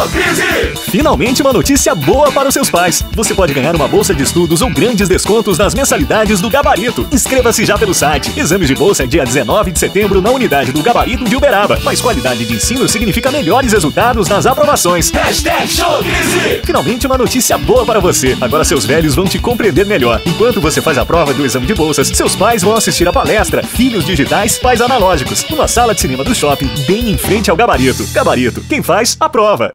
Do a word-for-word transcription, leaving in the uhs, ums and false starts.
Showcase! Finalmente uma notícia boa para os seus pais. Você pode ganhar uma bolsa de estudos ou grandes descontos nas mensalidades do Gabarito. Inscreva-se já pelo site. Exames de bolsa dia dezenove de setembro na unidade do Gabarito de Uberaba. Mais qualidade de ensino significa melhores resultados nas aprovações. Hashtag Showcase! Finalmente uma notícia boa para você. Agora seus velhos vão te compreender melhor. Enquanto você faz a prova do exame de bolsas, seus pais vão assistir a palestra Filhos Digitais, Pais Analógicos, numa sala de cinema do shopping, bem em frente ao Gabarito. Gabarito, quem faz, aprova.